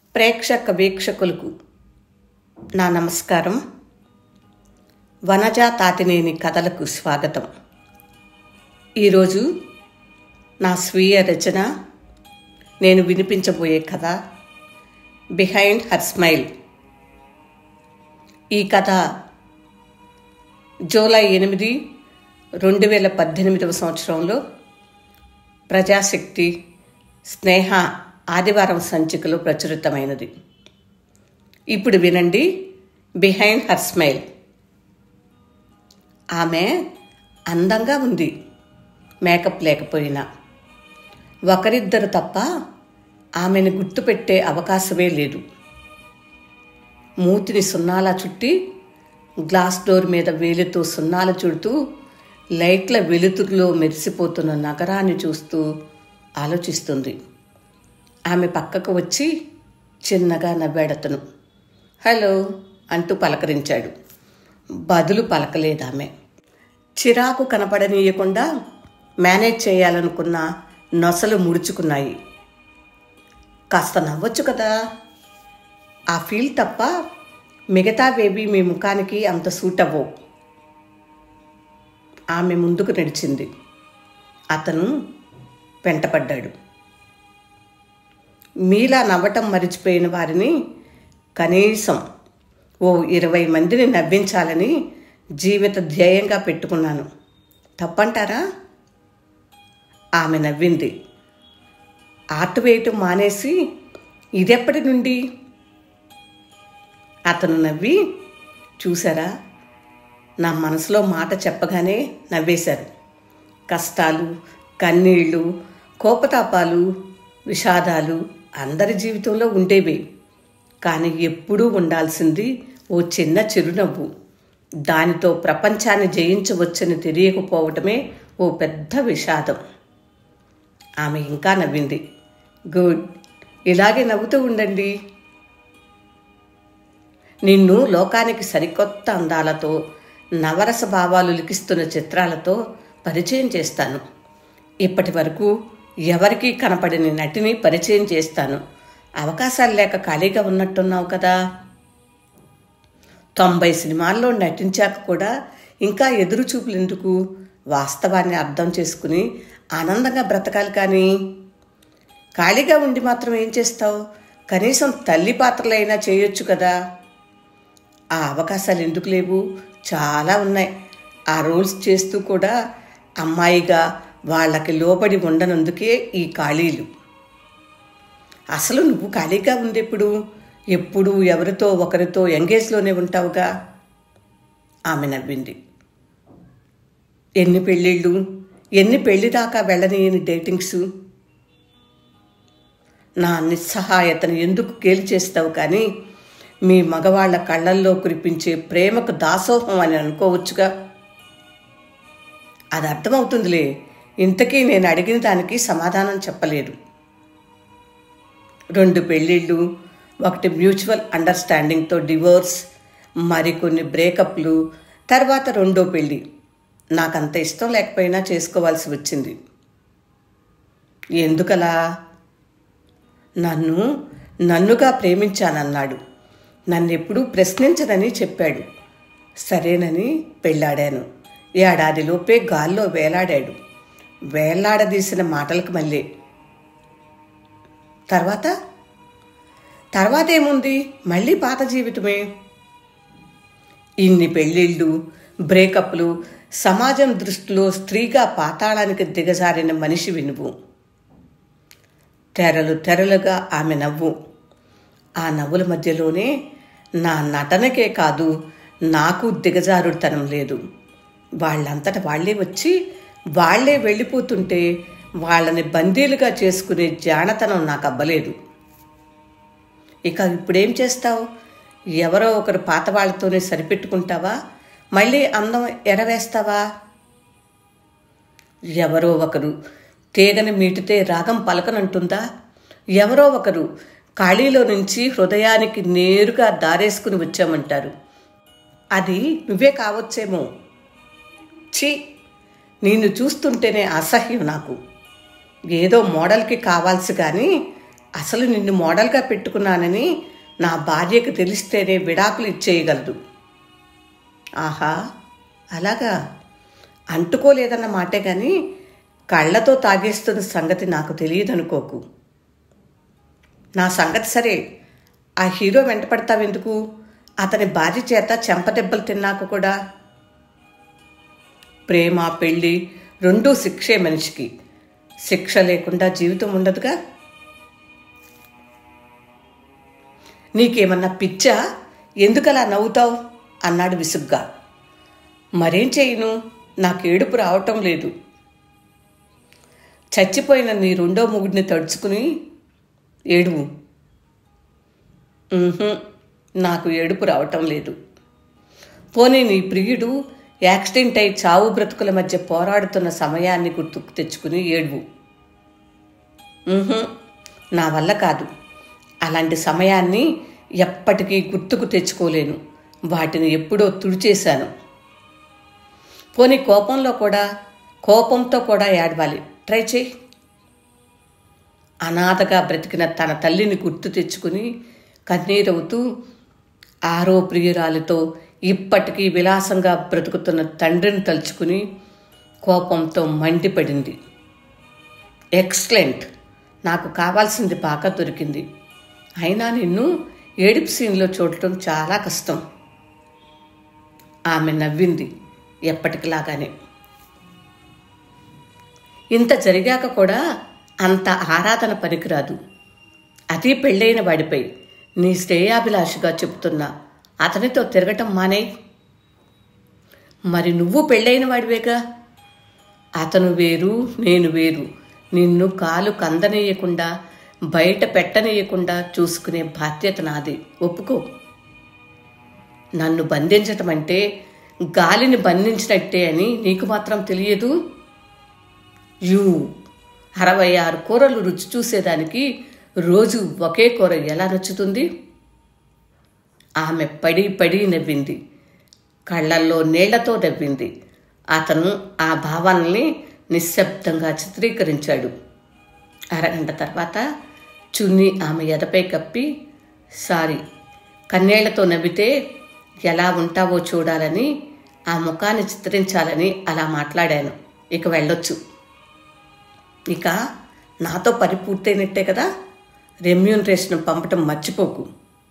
ప్రేక్షక వీక్షకులకు నా నమస్కారం. వనజ తాతినేని కథలకు స్వాగతం. ఈరోజు నా స్వీయ రచన, నేను వినిపించబోయే కథ బిహైండ్ హర్ స్మైల్. ఈ కథ జూలై 8, 2018 సంవత్సరంలో ప్రజాశక్తి స్నేహ ఆదివారం సంచికలో ప్రచురితమైనది. ఇప్పుడు వినండి బిహైండ్ హర్ స్మైల్. ఆమె అందంగా ఉంది, మేకప్ లేకపోయినా. ఒకరిద్దరు తప్ప ఆమెను గుర్తుపెట్టే అవకాశమే లేదు. మూతిని సున్నాలా చుట్టి గ్లాస్ డోర్ మీద వేలితో సున్నాలు చుడుతూ లైట్ల వెలుతురులో మెరిసిపోతున్న నగరాన్ని చూస్తూ ఆలోచిస్తుంది. ఆమె పక్కకు వచ్చి చిన్నగా నవ్వాడతను. హలో అంటూ పలకరించాడు. బదులు పలకలేదామె. చిరాకు కనపడనీయకుండా మేనేజ్ చేయాలనుకున్న నొసలు ముడుచుకున్నాయి. కాస్త నవ్వచ్చు కదా. ఆ ఫీల్ తప్ప మిగతావేవి మీ ముఖానికి అంత సూట్ అవ్వవు. ఆమె ముందుకు నడిచింది. అతను వెంటపడ్డాడు. మీలా నవ్వటం మరిచిపోయిన వారిని కనీసం 20 మందిని నవ్వించాలని జీవిత ధ్యేయంగా పెట్టుకున్నాను. తప్పంటారా? ఆమె నవ్వింది. ఆర్ట్ వేయటం మానేసి ఇదెప్పటి నుండి? అతను నవ్వి, చూసారా, నా మనసులో మాట చెప్పగానే నవ్వేశారు. కష్టాలు, కన్నీళ్ళు, కోపతాపాలు, విషాదాలు అందరి జీవితంలో ఉండేవి. కానీ ఎప్పుడూ ఉండాల్సింది ఓ చిన్న చిరునవ్వు. దానితో ప్రపంచాన్ని జయించవచ్చని తెలియకపోవటమే ఓ పెద్ద విషాదం. ఆమె ఇంకా నవ్వింది. గుడ్, ఇలాగే నవ్వుతూ ఉండండి. నిన్ను లోకానికి సరికొత్త అందాలతో, నవరస భావాలు లిఖిస్తున్న చిత్రాలతో పరిచయం చేస్తాను. ఇప్పటి వరకు ఎవరికీ కనపడిన నటిని పరిచయం చేస్తాను. అవకాశాలు లేక ఖాళీగా ఉన్నట్టున్నావు కదా. 90 సినిమాల్లో నటించాక కూడా ఇంకా ఎదురు చూపులు ఎందుకు? వాస్తవాన్ని అర్థం చేసుకుని ఆనందంగా బ్రతకాలి. కానీ ఖాళీగా ఉండి మాత్రం ఏం చేస్తావు? కనీసం తల్లి పాత్రలైనా చేయొచ్చు కదా. ఆ అవకాశాలు ఎందుకు లేవు? చాలా ఉన్నాయి. ఆ రోల్స్ చేస్తూ కూడా అమ్మాయిగా వాళ్ళకి లోబడి ఉండనందుకే ఈ ఖాళీలు. అసలు నువ్వు ఖాళీగా ఉందెప్పుడు? ఎప్పుడు ఎవరితో ఒకరితో ఎంగేజ్లోనే ఉంటావుగా. ఆమె నవ్వింది. ఎన్ని పెళ్ళిళ్ళు, ఎన్ని పెళ్లి దాకా వెళ్ళనీయని డేటింగ్స్. నా నిస్సహాయతను ఎందుకు గేలి చేస్తావు? కానీ మీ మగవాళ్ల కళ్ళల్లో కురిపించే ప్రేమకు దాసోహం అని అనుకోవచ్చుగా. అది అర్థమవుతుందిలే. ఇంతకీ నేను అడిగిన దానికి సమాధానం చెప్పలేదు. 2 పెళ్ళిళ్ళు, 1 మ్యూచువల్ అండర్స్టాండింగ్తో డివోర్స్, మరికొన్ని బ్రేకప్లు, తర్వాత 2వ పెళ్ళి. నాకంత ఇష్టం లేకపోయినా చేసుకోవాల్సి వచ్చింది. ఎందుకలా? నన్నుగా ప్రేమించానన్నాడు. నన్నెప్పుడూ ప్రశ్నించనని చెప్పాడు. సరేనని పెళ్ళాడాను. ఏడాదిలోపే గాల్లో వేలాడాడు. వేలాడదీసిన మాటలకు మళ్ళీ తర్వాత ఏముంది? మళ్ళీ పాత జీవితమే. ఇన్ని పెళ్ళిళ్ళు, బ్రేకప్లు, సమాజం దృష్టిలో స్త్రీగా పాతాళానికి దిగజారిన మనిషి వినువు. తెరలుగా ఆమె నవ్వు. ఆ నవ్వుల మధ్యలోనే నా నటనకే కాదు, నాకు దిగజారుడుతనం లేదు. వాళ్ళంతట వాళ్లే వచ్చి వాళ్లే వెళ్ళిపోతుంటే వాళ్ళని బందీలుగా చేసుకునే జానతనం నాకు అబ్బలేదు. ఇక ఇప్పుడేం చేస్తావు? ఎవరో ఒకరు పాత వాళ్ళతోనే సరిపెట్టుకుంటావా? మళ్ళీ అందం ఎరవేస్తావా? ఎవరో ఒకరు తీగని మీటితే రాగం పలకనంటుందా? ఎవరో ఒకరు ఖాళీలో నుంచి హృదయానికి నేరుగా దారేసుకుని వచ్చామంటారు. అది నువ్వే కావచ్చేమో. ఛీ, నిన్ను చూస్తుంటేనే అసహ్యం నాకు. ఏదో మోడల్కి కావాల్సి కానీ అసలు నిన్ను మోడల్గా పెట్టుకున్నానని నా భార్యకు తెలిస్తేనే విడాకులు ఇచ్చేయగలదు. ఆహా, అలాగా? అంటుకోలేదన్న మాటే కానీ కళ్ళతో తాగేస్తున్న సంగతి నాకు తెలియదనుకోకు. నా సంగతి సరే, ఆ హీరో వెంట పడతావెందుకు? అతని భార్య చేత చెంపదెబ్బలు తిన్నాక కూడా. ప్రేమ పెళ్ళి రెండూ శిక్షే మనిషికి. శిక్ష లేకుండా జీవితం ఉండదుగా. నీకేమన్నా పిచ్చా? ఎందుకలా నవ్వుతావు అన్నాడు విసుగ్గా. మరేం చేయను, నాకు ఏడుపు రావటం లేదు. చచ్చిపోయిన నీ రెండో మొగుడిని తడుచుకుని ఏడువు. నాకు ఏడుపు రావటం లేదు. పోనీ నీ ప్రియుడు యాక్సిడెంట్ అయి చావు బ్రతుకుల మధ్య పోరాడుతున్న సమయాన్ని గుర్తుకు తెచ్చుకుని ఏడువు. నా వల్ల కాదు. అలాంటి సమయాన్ని ఎప్పటికీ గుర్తుకు తెచ్చుకోలేను. వాటిని ఎప్పుడో తుడిచేశాను. పోనీ కోపంతో కూడా ఏడవాలి. ట్రై చేయి. అనాథగా బ్రతికిన తన తల్లిని గుర్తు తెచ్చుకుని కన్నీరవుతూ ఆరో ప్రియురాలితో ఇప్పటికీ విలాసంగా బ్రతుకుతున్న తండ్రిని తలుచుకుని కోపంతో మండిపడింది. ఎక్సలెంట్, నాకు కావాల్సింది బాగా దొరికింది. అయినా నిన్ను ఏడుపు సీన్లో చూడటం చాలా కష్టం. ఆమె నవ్వింది ఎప్పటికిలాగానే. ఇంత జరిగాక కూడా అంత ఆరాధన పనికిరాదు. అతి పెళ్ళైన వాడిపై నీ శ్రేయాభిలాషిగా చెబుతున్నా అతనితో తిరగటం మానే. మరి నువ్వు పెళ్ళైన వాడివేగా. అతను వేరు, నేను వేరు. నిన్ను కాలు కందనీయకుండా బయట పెట్టనీయకుండా చూసుకునే బాధ్యత నాది. ఒప్పుకో. నన్ను బంధించటం అంటే గాలిని బంధించినట్టే అని నీకు మాత్రం తెలియదు. 66 కూరలు రుచి చూసేదానికి రోజు ఒకే కూర ఎలా నచ్చుతుంది? ఆమె పడి నవ్వింది. కళ్ళల్లో నీళ్లతో నవ్వింది. అతను ఆ భావాన్ని నిశ్శబ్దంగా చిత్రీకరించాడు. అరగంట తర్వాత చున్నీ ఆమె ఎదపై కప్పి, సారీ, కన్నీళ్లతో నవ్వితే ఎలా ఉంటావో చూడాలని, ఆ ముఖాన్ని చిత్రించాలని అలా మాట్లాడాను. ఇక వెళ్ళొచ్చు. ఇక నాతో పని పూర్తయినట్టే కదా. రెమ్యూనరేషన్ పంపటం మర్చిపోకు.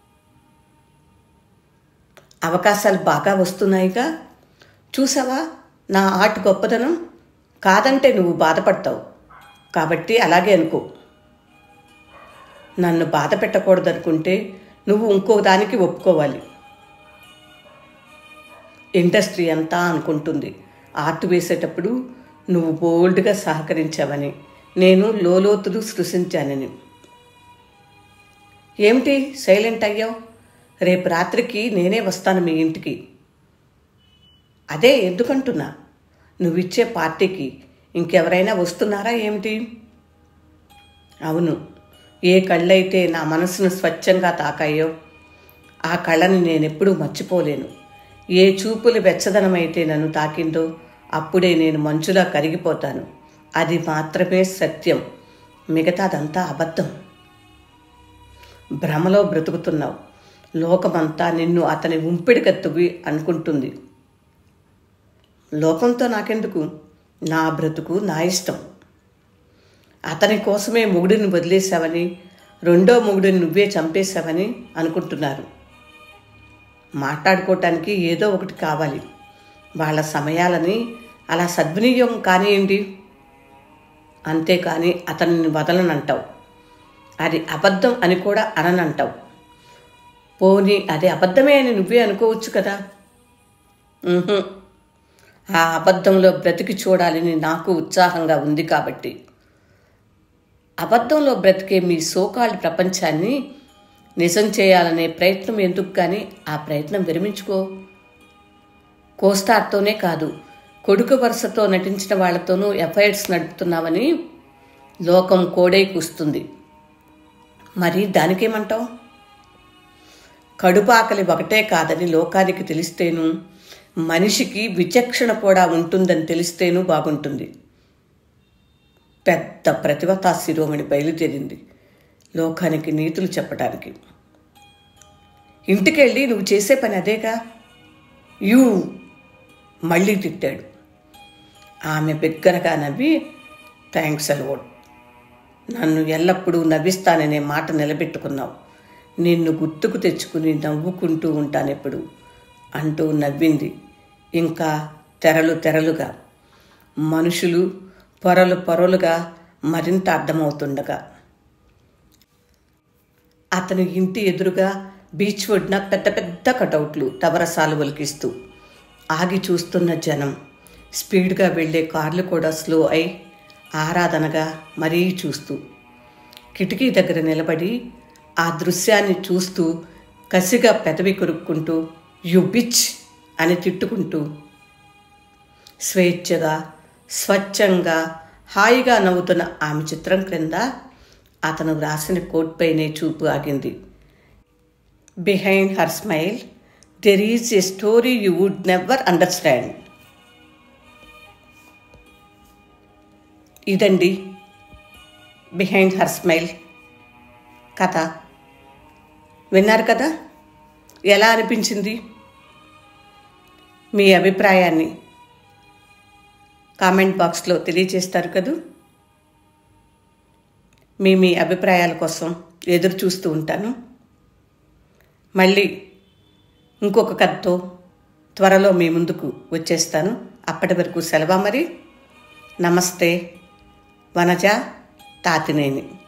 అవకాశాలు బాగా వస్తున్నాయిగా. చూసావా నా ఆర్ట్ గొప్పదనం? కాదంటే నువ్వు బాధపడతావు. కాబట్టి అలాగే అనుకో. నన్ను బాధ పెట్టకూడదనుకుంటే నువ్వు ఇంకో దానికి ఒప్పుకోవాలి. ఇండస్ట్రీ అంతా అనుకుంటుంది ఆర్ట్ వేసేటప్పుడు నువ్వు బోల్డ్గా సహకరించావని, నేను లోతులు సృష్టించానని. ఏమిటి సైలెంట్ అయ్యావు? రేపు రాత్రికి నేనే వస్తాను మీ ఇంటికి. అదే ఎందుకంటున్నా, నువ్విచ్చే పార్టీకి ఇంకెవరైనా వస్తున్నారా ఏమిటి? అవును, ఏ కళ్ళైతే నా మనసును స్వచ్ఛంగా తాకాయో ఆ కళ్ళని నేనెప్పుడూ మర్చిపోలేను. ఏ చూపులు వెచ్చదనమైతే నన్ను తాకిందో అప్పుడే నేను మంచులా కరిగిపోతాను. అది మాత్రమే సత్యం. మిగతాదంతా అబద్ధం. భ్రమలో బ్రతుకుతున్నావు. లోకమంతా నిన్ను అతని ఉంపిడికత్తువి అనుకుంటుంది. లోకంతో నాకెందుకు? నా బ్రతుకు నా ఇష్టం. అతని కోసమే మొగుడిని వదిలేశావని, రెండో మొగుడిని నువ్వే చంపేశావని అనుకుంటున్నారు. మాట్లాడుకోవటానికి ఏదో ఒకటి కావాలి. వాళ్ళ సమయాలని అలా సద్వినియోగం కానివ్వండి. అంతేకాని అతనిని వదలనంటావు. అది అబద్ధం అని కూడా అననంటావు. పోనీ అది అబద్ధమే అని నువ్వే అనుకోవచ్చు కదా. ఆ అబద్ధంలో బ్రతికి చూడాలని నాకు ఉత్సాహంగా ఉంది కాబట్టి. అబద్ధంలో బ్రతికే మీ సోకాల్డ్ ప్రపంచాన్ని నిజం చేయాలనే ప్రయత్నం ఎందుకు? కానీ ఆ ప్రయత్నం విరమించుకో. కోస్టార్తోనే కాదు, కొడుకు వరుసతో నటించిన వాళ్లతోనూ ఎఫ్ఐఆర్స్ నడుపుతున్నావని లోకం కోడై కూస్తుంది. మరి దానికేమంటావు? కడుపాకలి ఒకటే కాదని లోకానికి తెలిస్తేను, మనిషికి విచక్షణ కూడా ఉంటుందని తెలిస్తేనూ బాగుంటుంది. పెద్ద ప్రతిభతా శిరోమణి బయలుదేరింది. లోకానికి నీతులు చెప్పడానికి. ఇంటికెళ్ళి నువ్వు చేసే పని అదేగా. యూ మళ్ళీ తిట్టాడు. ఆమె బిగ్గరగా నవ్వి, థ్యాంక్స్ అలవాట్, నన్ను ఎల్లప్పుడూ నవ్విస్తాననే మాట నిలబెట్టుకున్నావు. నిన్ను గుర్తుకు తెచ్చుకుని నవ్వుకుంటూ ఉంటానెప్పుడు అంటూ నవ్వింది. ఇంకా తెరలు తెరలుగా, మనుషులు పొరలు పొరలుగా మరింత అర్థమవుతుండగా. అతని ఇంటి ఎదురుగా బీచ్ ఒడ్డున పెద్ద పెద్ద కటౌట్లు తవరసాలు ఒలికిస్తూ ఆగి చూస్తున్న జనం, స్పీడ్గా వెళ్ళే కార్లు కూడా స్లో అయి ఆరాధనగా మరీ చూస్తూ, కిటికీ దగ్గర నిలబడి ఆ దృశ్యాన్ని చూస్తూ కసిగా పెదవి కొరుక్కుంటూ యు బిచ్ అని తిట్టుకుంటూ, స్వేచ్ఛగా స్వచ్ఛంగా హాయిగా నవ్వుతున్న ఆమె చిత్రం క్రింద అతను వ్రాసిన కోట్ పైనే చూపు ఆగింది. Behind her smile there is a story you would never understand. ఇదండి బిహైండ్ హర్ స్మైల్ కథ. విన్నారు కదా? ఎలా అనిపించింది? మీ అభిప్రాయాన్ని కామెంట్ బాక్స్లో తెలియజేస్తారు కదూ. మీ అభిప్రాయాల కోసం ఎదురు చూస్తూ ఉంటాను. మళ్ళీ ఇంకొక కథతో త్వరలో మీ ముందుకు వచ్చేస్తాను. అప్పటి వరకు సెలవు మరి. నమస్తే. వనజ తాతినేని.